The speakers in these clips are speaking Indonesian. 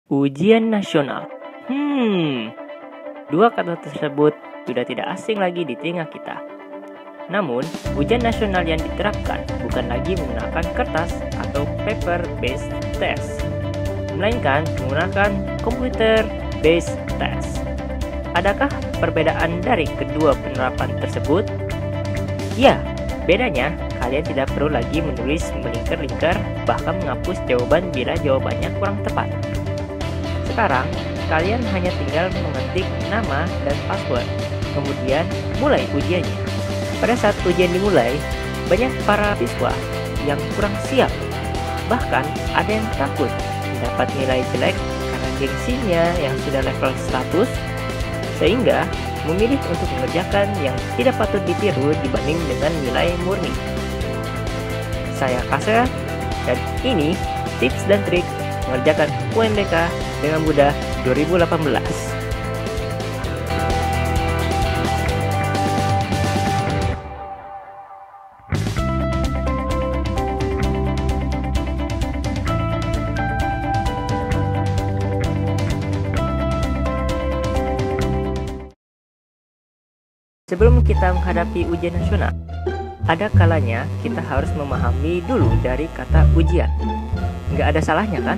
Ujian nasional. Dua kata tersebut sudah tidak asing lagi di telinga kita. Namun, ujian nasional yang diterapkan bukan lagi menggunakan kertas atau paper-based test, melainkan menggunakan computer-based test. Adakah perbedaan dari kedua penerapan tersebut? Ya, bedanya kalian tidak perlu lagi menulis melingkar-lingkar bahkan menghapus jawaban bila jawabannya kurang tepat. Sekarang, kalian hanya tinggal mengetik nama dan password, kemudian mulai ujiannya. Pada saat ujian dimulai, banyak para siswa yang kurang siap. Bahkan ada yang takut mendapat nilai jelek karena gengsinya yang sudah level 100, sehingga memilih untuk mengerjakan yang tidak patut ditiru dibanding dengan nilai murni. Saya Kasya, dan ini tips dan trik mengerjakan UNBK dengan mudah 2018. Sebelum kita menghadapi ujian nasional, ada kalanya kita harus memahami dulu dari kata ujian. Nggak ada salahnya kan?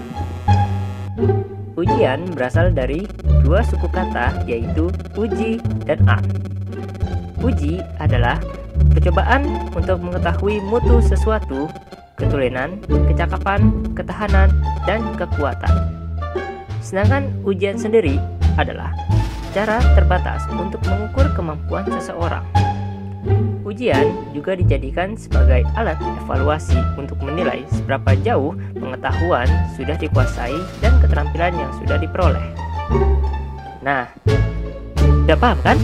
Ujian berasal dari dua suku kata, yaitu uji dan art. Uji adalah percobaan untuk mengetahui mutu sesuatu, ketulenan, kecakapan, ketahanan, dan kekuatan. Sedangkan ujian sendiri adalah cara terbatas untuk mengukur kemampuan seseorang. Ujian juga dijadikan sebagai alat evaluasi untuk menilai seberapa jauh pengetahuan sudah dikuasai dan keterampilan yang sudah diperoleh. Nah, udah paham kan?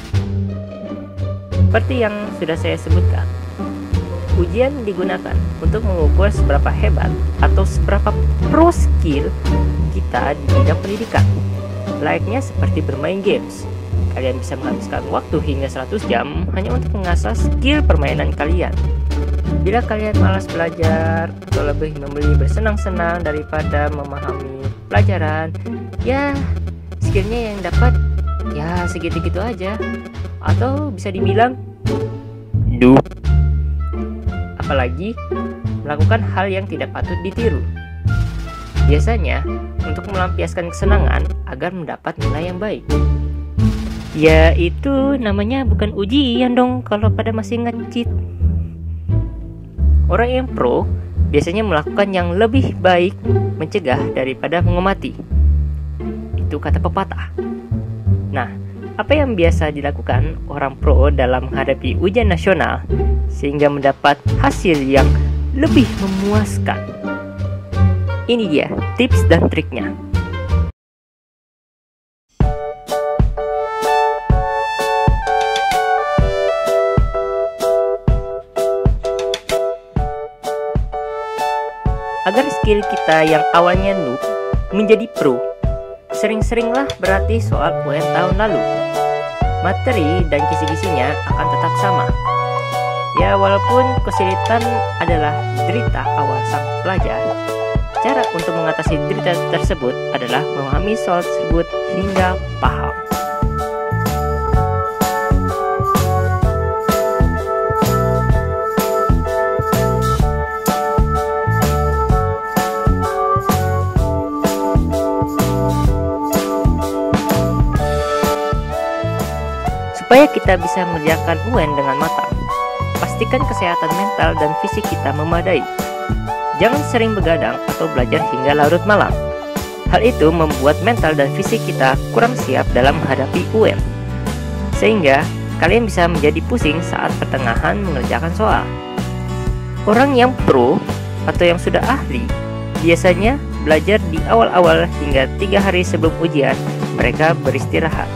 Seperti yang sudah saya sebutkan, ujian digunakan untuk mengukur seberapa hebat atau seberapa pro skill kita di bidang pendidikan. Layaknya seperti bermain games, kalian bisa menghabiskan waktu hingga 100 jam hanya untuk mengasah skill permainan kalian. Bila kalian malas belajar atau lebih memilih bersenang-senang daripada memahami pelajaran, ya skillnya yang dapat ya segitu-gitu aja, atau bisa dibilang duh. Apalagi melakukan hal yang tidak patut ditiru. Biasanya untuk melampiaskan kesenangan agar mendapat nilai yang baik. Ya itu namanya bukan ujian dong kalau pada masih nge-cheat. Orang yang pro biasanya melakukan yang lebih baik mencegah daripada mengamati. Itu kata pepatah. Nah, apa yang biasa dilakukan orang pro dalam menghadapi ujian nasional sehingga mendapat hasil yang lebih memuaskan? Ini dia tips dan triknya. Agar skill kita yang awalnya noob menjadi pro, sering-seringlah berlatih soal UN tahun lalu. Materi dan kisi-kisinya akan tetap sama. Ya, walaupun kesulitan adalah derita awal sang pelajar, cara untuk mengatasi derita tersebut adalah memahami soal tersebut hingga paham. Supaya kita bisa mengerjakan UN dengan matang, pastikan kesehatan mental dan fisik kita memadai. Jangan sering begadang atau belajar hingga larut malam. Hal itu membuat mental dan fisik kita kurang siap dalam menghadapi UN, sehingga kalian bisa menjadi pusing saat pertengahan mengerjakan soal. Orang yang pro atau yang sudah ahli biasanya belajar di awal-awal hingga 3 hari sebelum ujian mereka beristirahat.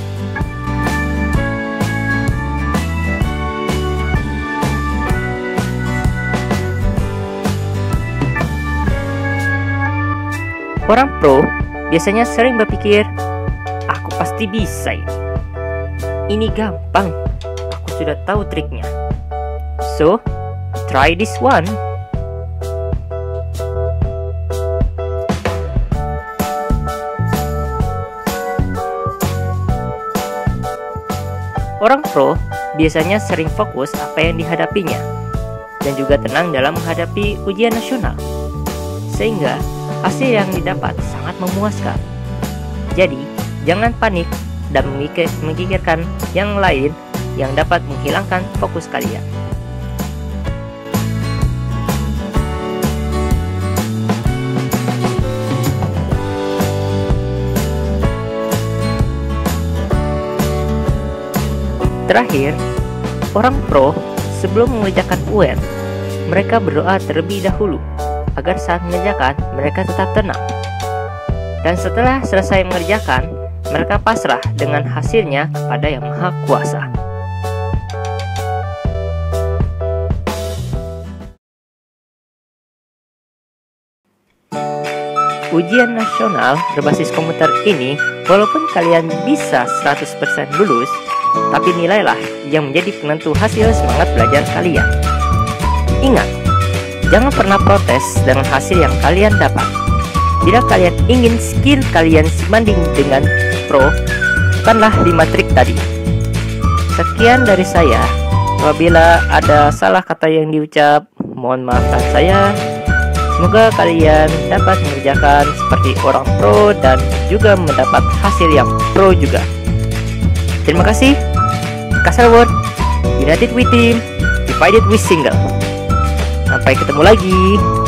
Orang pro biasanya sering berpikir, aku pasti bisa ini gampang, aku sudah tahu triknya. So, try this one. Orang pro biasanya sering fokus apa yang dihadapinya dan juga tenang dalam menghadapi ujian nasional, sehingga hasil yang didapat sangat memuaskan. Jadi, jangan panik dan memikirkan yang lain yang dapat menghilangkan fokus kalian. Terakhir, orang pro sebelum mengerjakan UN, mereka berdoa terlebih dahulu agar saat mengerjakan mereka tetap tenang. Dan setelah selesai mengerjakan, mereka pasrah dengan hasilnya kepada Yang Maha Kuasa. Ujian nasional berbasis komputer ini, walaupun kalian bisa 100% lulus, tapi nilailah yang menjadi penentu hasil semangat belajar kalian. Ingat, jangan pernah protes dengan hasil yang kalian dapat. Bila kalian ingin skill kalian sebanding dengan pro, lakukanlah 5 trik tadi. Sekian dari saya. Apabila ada salah kata yang diucap, mohon maafkan saya. Semoga kalian dapat mengerjakan seperti orang pro dan juga mendapat hasil yang pro juga. Terima kasih. Kasar Word, United we team, divided we single. Sampai ketemu lagi.